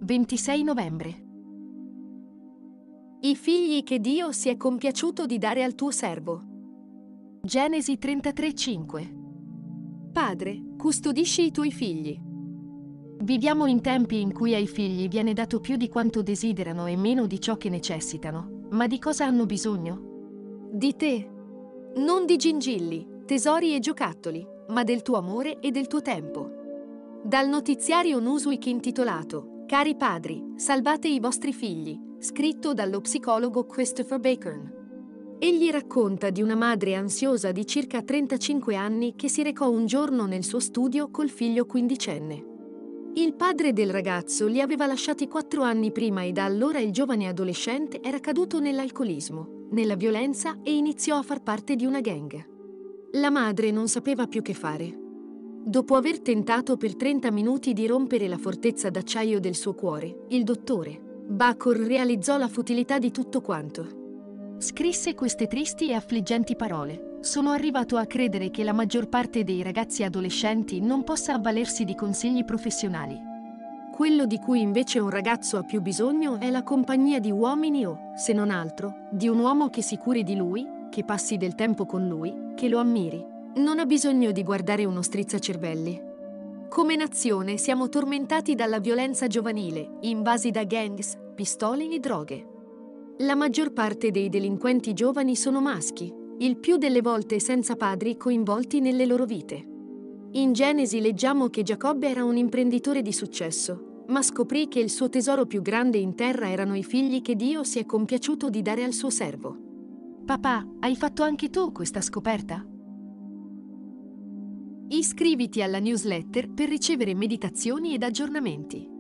26 novembre. I figli che Dio si è compiaciuto di dare al tuo servo. Genesi 33:5. Padre, custodisci i tuoi figli. Viviamo in tempi in cui ai figli viene dato più di quanto desiderano e meno di ciò che necessitano. Ma di cosa hanno bisogno? Di te. Non di gingilli, tesori e giocattoli, ma del tuo amore e del tuo tempo. Dal notiziario Newsweek intitolato Cari padri, salvate i vostri figli, scritto dallo psicologo Christopher Bacon. Egli racconta di una madre ansiosa di circa 35 anni che si recò un giorno nel suo studio col figlio quindicenne. Il padre del ragazzo li aveva lasciati 4 anni prima e da allora il giovane adolescente era caduto nell'alcolismo, nella violenza e iniziò a far parte di una gang. La madre non sapeva più che fare. Dopo aver tentato per 30 minuti di rompere la fortezza d'acciaio del suo cuore, il dottore Bacon realizzò la futilità di tutto quanto. Scrisse queste tristi e affliggenti parole. Sono arrivato a credere che la maggior parte dei ragazzi adolescenti non possa avvalersi di consigli professionali. Quello di cui invece un ragazzo ha più bisogno è la compagnia di uomini o, se non altro, di un uomo che si curi di lui, che passi del tempo con lui, che lo ammiri. Non ha bisogno di guardare uno strizzacervelli. Come nazione siamo tormentati dalla violenza giovanile, invasi da gangs, pistole e droghe. La maggior parte dei delinquenti giovani sono maschi, il più delle volte senza padri coinvolti nelle loro vite. In Genesi leggiamo che Giacobbe era un imprenditore di successo, ma scoprì che il suo tesoro più grande in terra erano i figli che Dio si è compiaciuto di dare al suo servo. Papà, hai fatto anche tu questa scoperta? Iscriviti alla newsletter per ricevere meditazioni ed aggiornamenti.